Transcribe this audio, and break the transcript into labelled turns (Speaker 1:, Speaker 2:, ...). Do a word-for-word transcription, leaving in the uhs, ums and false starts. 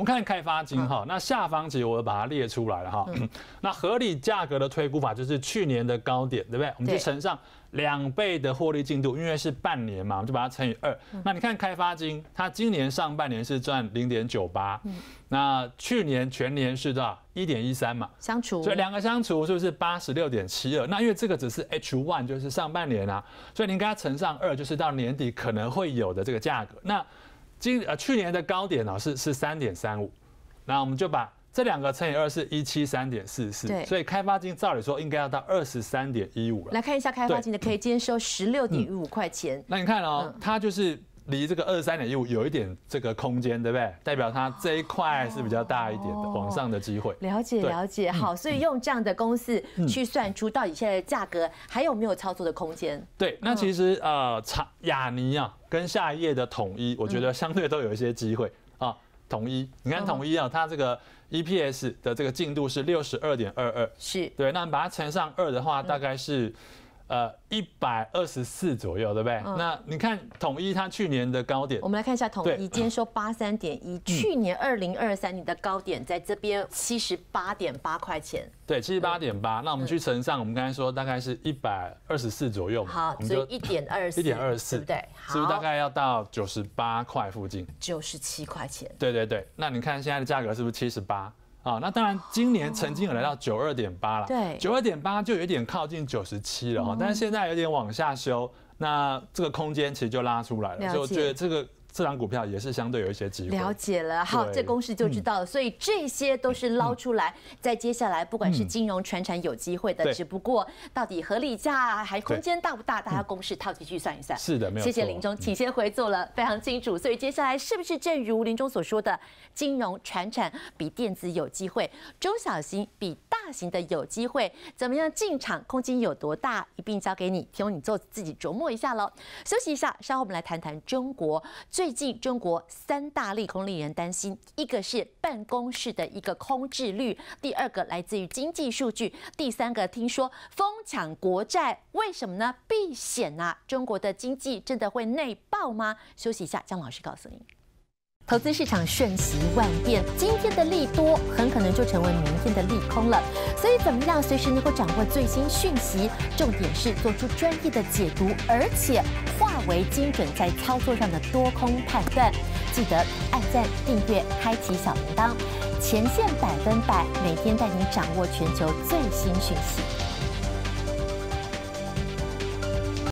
Speaker 1: 看开发金哈，那下方其实我把它列出来了哈。那合理价格的推估法就是去年的高点，对不对？我们就乘上两倍的获利进度，因为是半年嘛，我们就把它乘以二。那你看开发金，它今年上半年是赚零点九八，那去年全年是多少？一点一三嘛，
Speaker 2: 相除，
Speaker 1: 所以两个相除是不是八十六点七二？那因为这个只是 H 一，就是上半年啊，所以您跟它乘上二，就是到年底可能会有的这个价格。那今呃去年的高点呢是是三点三五，那我们就把这两个乘以二是一七三点四四，所以开发金照理说应该要到二十三点一五了。
Speaker 2: 来看一下开发金的 K， 今天收十六点一五块钱。
Speaker 1: 那你看哦，它就是离这个二十三点一五有一点这个空间，对不对？代表它这一块是比较大一点的往上的机会。
Speaker 2: 了解了解，好，所以用这样的公式去算出到底现在的价格还有没有操作的空间？
Speaker 1: 对，那其实呃，亚尼啊跟下一页的统一，我觉得相对都有一些机会啊。统一，你看统一啊，它这个 E P S 的这个进度是六十二点二二，
Speaker 2: 是对，
Speaker 1: 那你把它乘上二的话，大概是。呃，一百二十四左右，对不对？嗯、那你看统一它去年的高点，
Speaker 2: 我们来看一下统一，今天收八三点一，去年二零二三年的高点在这边七十八点八块钱。
Speaker 1: 对，七十八点八。那我们去乘上，我们刚才说大概是一百二十四左右嘛。
Speaker 2: 好，所以一点二四，
Speaker 1: 一点二四，对不
Speaker 2: 对？
Speaker 1: 是不是大概要到九十八块附近？
Speaker 2: 九十七块钱。
Speaker 1: 对对对，那你看现在的价格是不是七十八？啊，那当然，今年曾经有来到九二点八了，
Speaker 2: 对，
Speaker 1: 九二点八就有点靠近九十七了哈，但是现在有点往下修，那这个空间其实就拉出来了，所以我觉得这个。这档股票也是相对有一些机会。
Speaker 2: 了解了，好，这公式就知道了。所以这些都是捞出来，在接下来不管是金融、传产有机会的，只不过到底合理价还空间大不大，大家公式套进去算一算。
Speaker 1: 是的，没有错。
Speaker 2: 谢谢林中，请先回做了非常清楚。所以接下来是不是正如林中所说的，金融、传产比电子有机会，中小型比大型的有机会？怎么样进场？空间有多大？一并交给你，提供你做自己琢磨一下喽。休息一下，稍后我们来谈谈中国。最近中国三大利空令人担心，一个是办公室的一个空置率，第二个来自于经济数据，第三个听说疯抢国债，为什么呢？避险啊！中国的经济真的会内爆吗？休息一下，姜老师告诉您。投资市场瞬息万变，今天的利多很可能就成为明天的利空了。所以怎么样随时能够掌握最新讯息？重点是做出专业的解读，而且化为精准在操作上的多空判断。记得按赞、订阅、开启小铃铛，前线百分百，每天带您掌握全球最新讯息。